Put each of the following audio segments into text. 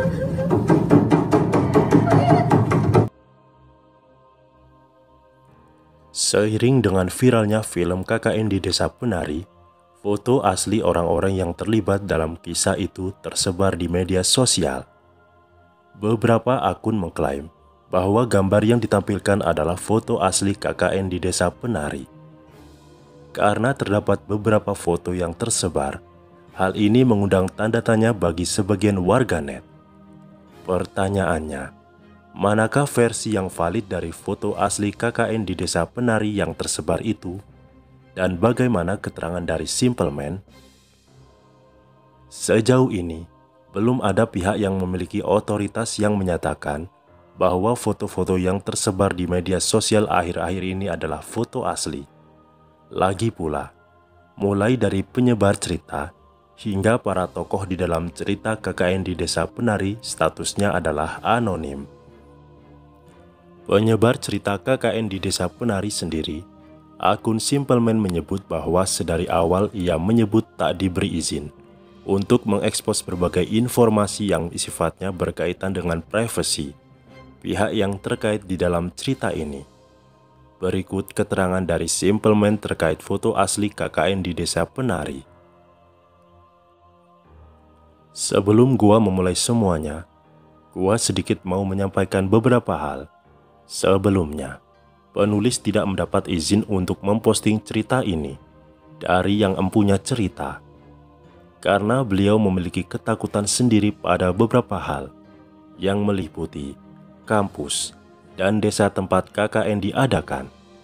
Seiring dengan viralnya film KKN di Desa Penari, foto asli orang-orang yang terlibat dalam kisah itu tersebar di media sosial. Beberapa akun mengklaim bahwa gambar yang ditampilkan adalah foto asli KKN di Desa Penari. Karena terdapat beberapa foto yang tersebar, hal ini mengundang tanda tanya bagi sebagian warganet. Pertanyaannya, manakah versi yang valid dari foto asli KKN di Desa Penari yang tersebar itu? Dan bagaimana keterangan dari Simple Man? Sejauh ini, belum ada pihak yang memiliki otoritas yang menyatakan bahwa foto-foto yang tersebar di media sosial akhir-akhir ini adalah foto asli. Lagi pula, mulai dari penyebar cerita hingga para tokoh di dalam cerita KKN di Desa Penari statusnya adalah anonim. Penyebar cerita KKN di Desa Penari sendiri, akun Simple Man menyebut bahwa sedari awal ia menyebut tak diberi izin untuk mengekspos berbagai informasi yang sifatnya berkaitan dengan privasi pihak yang terkait di dalam cerita ini. Berikut keterangan dari Simple Man terkait foto asli KKN di Desa Penari. Sebelum gua memulai semuanya, gua sedikit mau menyampaikan beberapa hal. Sebelumnya, penulis tidak mendapat izin untuk memposting cerita ini dari yang empunya cerita, karena beliau memiliki ketakutan sendiri pada beberapa hal yang meliputi kampus dan desa tempat KKN diadakan.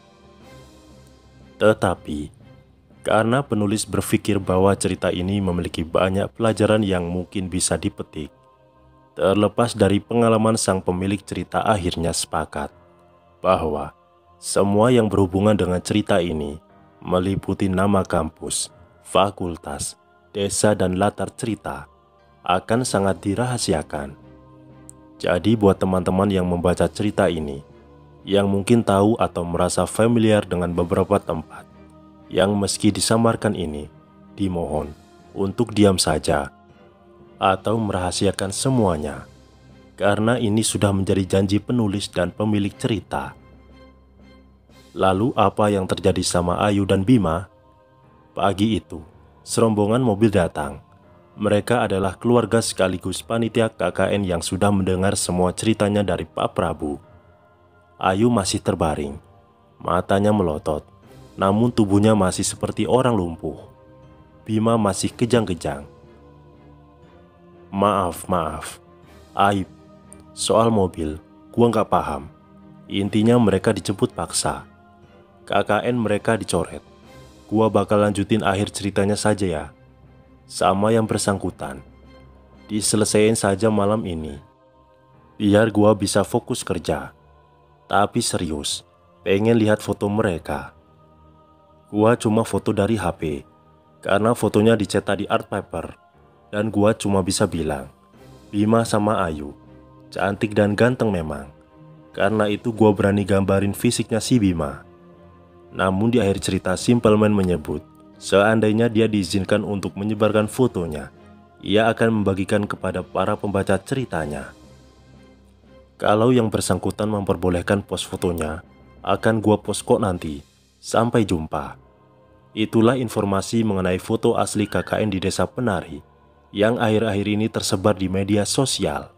Tetapi, karena penulis berpikir bahwa cerita ini memiliki banyak pelajaran yang mungkin bisa dipetik, terlepas dari pengalaman sang pemilik cerita akhirnya sepakat bahwa semua yang berhubungan dengan cerita ini meliputi nama kampus, fakultas, desa, dan latar cerita akan sangat dirahasiakan. Jadi buat teman-teman yang membaca cerita ini, yang mungkin tahu atau merasa familiar dengan beberapa tempat yang meski disamarkan ini, dimohon untuk diam saja atau merahasiakan semuanya, karena ini sudah menjadi janji penulis dan pemilik cerita. Lalu apa yang terjadi sama Ayu dan Bima? Pagi itu, serombongan mobil datang. Mereka adalah keluarga sekaligus panitia KKN yang sudah mendengar semua ceritanya dari Pak Prabu. Ayu masih terbaring, matanya melotot, namun tubuhnya masih seperti orang lumpuh. Bima masih kejang-kejang. Maaf, Aib, soal mobil, gua nggak paham. Intinya mereka dijemput paksa. KKN mereka dicoret. Gua bakal lanjutin akhir ceritanya saja ya. Sama yang bersangkutan. Diselesain saja malam ini, biar gua bisa fokus kerja. Tapi serius, pengen lihat foto mereka. Gua cuma foto dari HP, karena fotonya dicetak di art paper. Dan gua cuma bisa bilang, Bima sama Ayu cantik dan ganteng memang. Karena itu gua berani gambarin fisiknya si Bima. Namun di akhir cerita Simple Man menyebut, seandainya dia diizinkan untuk menyebarkan fotonya, ia akan membagikan kepada para pembaca ceritanya. Kalau yang bersangkutan memperbolehkan post fotonya, akan gua post kok nanti. Sampai jumpa. Itulah informasi mengenai foto asli KKN di Desa Penari yang akhir-akhir ini tersebar di media sosial.